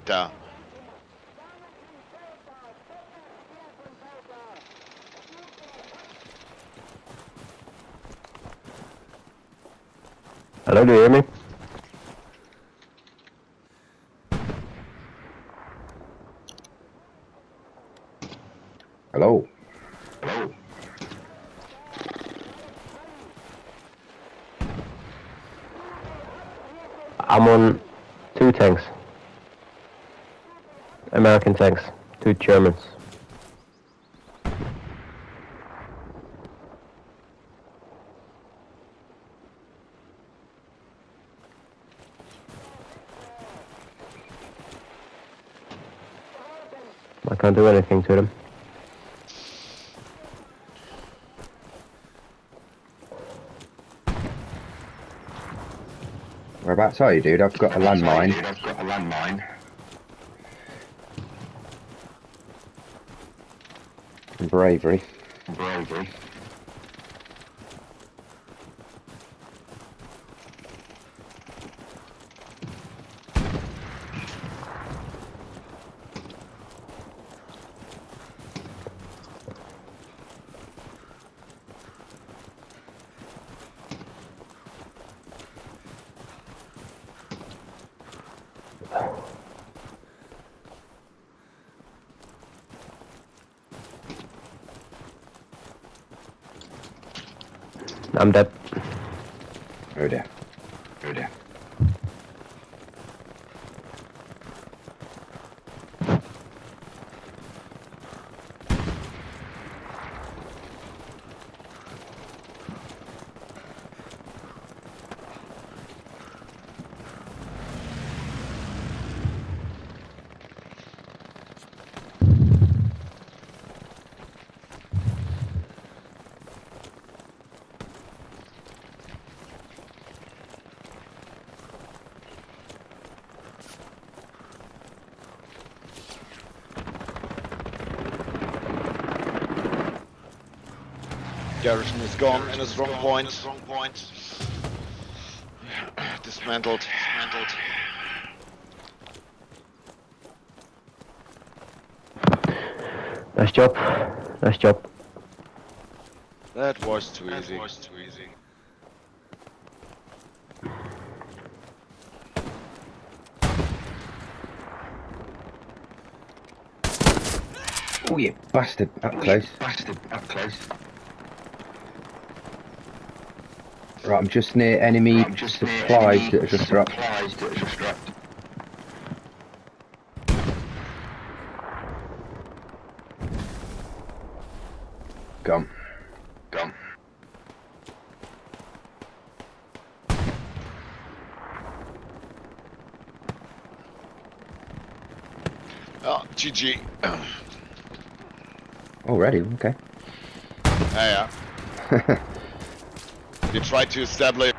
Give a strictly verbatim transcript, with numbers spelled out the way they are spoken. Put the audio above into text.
da. Hello, do you hear me? Hello. Hello. I'm on two tanks. American tanks. Two Germans. I can't do anything to them. Whereabouts are you, dude? I've got a landmine. Dude, I've got a landmine. Bravery. Bravery. I'm dead. Oh dear. Oh dear. Garrison is gone in a strong point. Strong point. Dismantled. Dismantled. Nice job. Nice job. That was too easy. That was too easy. Oh, you bastard. Up close. Bastard, up close. Right, I'm just near enemy I'm just near supplies enemy that are just dropped. Supplies that are just dropped. Gone. Gone. Oh, G G. Already? Okay. Yeah, yeah. We tried to establish